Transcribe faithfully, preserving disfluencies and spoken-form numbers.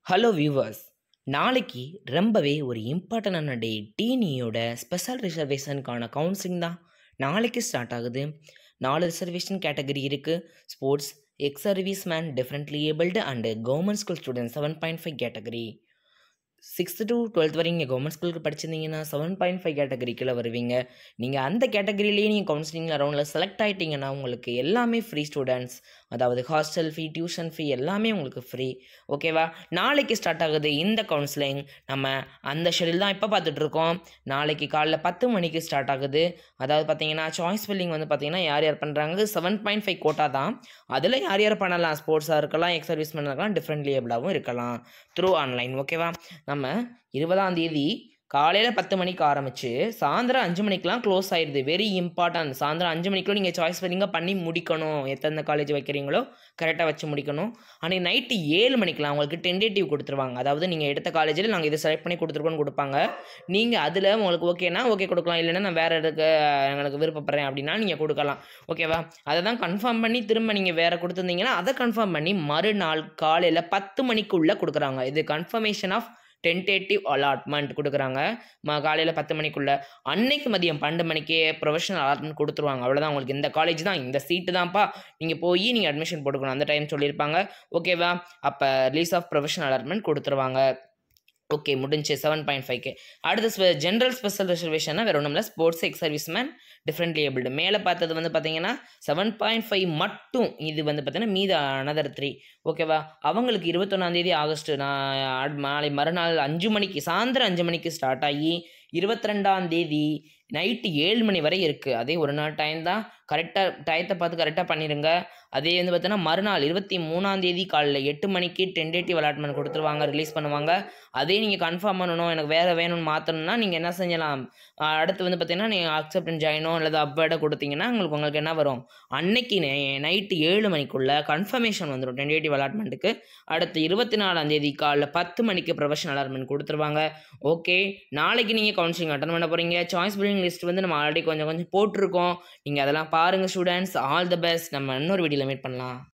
Hello viewers, நாளைக்கு ரொம்பவே ஒரு இம்பார்ட்டண்டான டே. டிஎன்இயோட ஸ்பெஷல் ரிசர்வேஷனுக்கான கவுன்சிலிங் தான் நாளைக்கு ஸ்டார்ட் ஆகுது. நாலு ரிசர்வேஷன் கேட்டகரி இருக்குது. Sports, ex service man, differently abled and government school student seven point five category. Sixth to twelfth வரைக்கும் நீங்கள் கவர்மெண்ட் ஸ்கூலுக்கு படிச்சிருந்தீங்கன்னா செவன் பாயிண்ட் ஃபைவ் கேட்டகரிக்குள்ளே வருவீங்க. நீங்கள் அந்த கேட்டகரியிலேயே நீங்கள் கவுன்சிலிங்கில் ரவுண்டில் செலக்ட் ஆகிட்டிங்கன்னா உங்களுக்கு எல்லாமே ஃப்ரீ ஸ்டூடெண்ட்ஸ், அதாவது ஹாஸ்டல் ஃபீ, டியூஷன் ஃபீ எல்லாமே உங்களுக்கு ஃப்ரீ. ஓகேவா? நாளைக்கு ஸ்டார்ட் ஆகுது இந்த கவுன்சிலிங். நம்ம அந்த ஷெடியூல் தான் இப்போ பார்த்துட்ருக்கோம். நாளைக்கு காலைல பத்து மணிக்கு ஸ்டார்ட் ஆகுது. அதாவது பார்த்தீங்கன்னா சாய்ஸ் ஃபில்லிங் வந்து பார்த்தீங்கன்னா யார் யார் பண்ணுறாங்க, செவன் பாயிண்ட் ஃபைவ் கோட்டா தான். அதில் யார் யார் பண்ணலாம், ஸ்போர்ட்ஸாக இருக்கலாம், எக்ஸ் சர்வீஸ் மேனாக இருக்கலாம், டிஃப்ரெண்ட்லி ஏபிளாகவும் இருக்கலாம் த்ரூ ஆன்லைன். ஓகேவா? நம்ம இருபதாம் தேதி காலையில் பத்து மணிக்கு ஆரம்பித்து சாயந்தரம் அஞ்சு மணிக்கெலாம் க்ளோஸ் ஆயிடுது. Very important. சாயந்தரம் அஞ்சு மணிக்குள்ள நீங்கள் சாய்ஸ் ஃபில்லிங்காக பண்ணி முடிக்கணும். எத்தனை காலேஜ் வைக்கிறீங்களோ கரெக்டாக வச்சு முடிக்கணும். அன்றைக்கி நைட்டு ஏழு மணிக்கெலாம் உங்களுக்கு டென்டேட்டிவ் கொடுத்துருவாங்க. அதாவது நீங்கள் எடுத்த காலேஜில் நாங்கள் இதை செலக்ட் பண்ணி கொடுத்துருக்கோன்னு கொடுப்பாங்க. நீங்கள் அதில் உங்களுக்கு ஓகேனா ஓகே கொடுக்கலாம், இல்லைன்னா நான் வேறு எடுக்க எங்களுக்கு விருப்பப்படுறேன் அப்படின்னா நீங்கள் கொடுக்கலாம். ஓகேவா? அதை தான் கன்ஃபார்ம் பண்ணி திரும்ப நீங்கள் வேறு கொடுத்துருந்தீங்கன்னா அதை கன்ஃபார்ம் பண்ணி மறுநாள் காலையில் பத்து மணிக்குள்ளே கொடுக்குறாங்க. இது கன்ஃபர்மேஷன் ஆஃப் டென்டேட்டிவ் அலாட்மெண்ட் கொடுக்குறாங்க. ம காலையில் பத்து மணிக்குள்ளே. அன்னைக்கு மதியம் பன்னெண்டு மணிக்கே ப்ரொஃபஷனல் அலாட்மெண்ட் கொடுத்துருவாங்க. அவ்வளோதான். உங்களுக்கு இந்த காலேஜ் தான், இந்த சீட்டு தான்ப்பா, நீங்கள் போய் நீங்கள் அட்மிஷன் போட்டுக்கணும் அந்த டைம் சொல்லியிருப்பாங்க. ஓகேவா? அப்போ ரிலீஸ் ஆஃப் ப்ரொஃபஷனல் அலாட்மெண்ட் கொடுத்துருவாங்க. ஓகே, முடிஞ்சு செவன் பாயிண்ட் ஃபைவ்க்கு. அடுத்த ஜென்ரல் ஸ்பெஷல் ரிசர்வேஷன்னா வேறு ஒன்றும் இல்லை, sports, ex service man, differently abled. மேலே பார்த்தது வந்து பார்த்தீங்கன்னா செவன் பாயிண்ட் ஃபைவ் மட்டும். இது வந்து பார்த்தீங்கன்னா மீத அனதர் த்ரீ. ஓகேவா? அவங்களுக்கு இருபத்தொன்னாந்தேதி ஆகஸ்ட் நான் நாளை மறுநாள் அஞ்சு மணிக்கு சாயந்தரம் அஞ்சு மணிக்கு ஸ்டார்ட் ஆகி இருபத்தி ரெண்டாம் தேதி நைட்டு ஏழு மணி வரை இருக்குது. அதே ஒரு நாள் டைம் தான். கரெக்டாக டயத்தை பார்த்து கரெக்டாக பண்ணிடுங்க. அதே வந்து பார்த்தீங்கன்னா மறுநாள் இருபத்தி மூணாந்தேதி காலையில் எட்டு மணிக்கு டென்டேட்டிவ் அலாட்மெண்ட் கொடுத்துருவாங்க, ரிலீஸ் பண்ணுவாங்க. அதே நீங்கள் கன்ஃபார்ம் பண்ணணும், எனக்கு வேறு வேணும்னு மாற்றணும்னா நீங்கள் என்ன செஞ்சலாம், அடுத்து வந்து பார்த்தீங்கன்னா நீங்கள் அக்செப்ட் அண்ட் ஜாயினோ அல்லது அப்வேர்டோ கொடுத்தீங்கன்னா உங்களுக்கு உங்களுக்கு என்ன வரும், அன்னைக்கு நைட்டு ஏழு மணிக்குள்ளே கன்ஃபர்மேஷன் வந்துடும் டென்டேட்டிவ் அலாட்மெண்ட்டுக்கு. அடுத்து இருபத்தி நாலாந்தேதி காலைல பத்து மணிக்கு ப்ரொஃபஷனல் அலாட்மெண்ட் கொடுத்துருவாங்க. ஓகே, நாளைக்கு நீங்கள் கவுன்சிலிங் அட்டன் பண்ண போகிறீங்க. சாய்ஸ் பில்லிங் லிஸ்ட் வந்து நம்ம ஆல்ரெடி கொஞ்சம் கொஞ்சம் போட்டிருக்கோம். நீங்கள் அதெல்லாம் பாருங்கள் ஸ்டூடெண்ட்ஸ். All the best. நம்ம இன்னொரு வீடியோவில் மீட் பண்ணலாம்.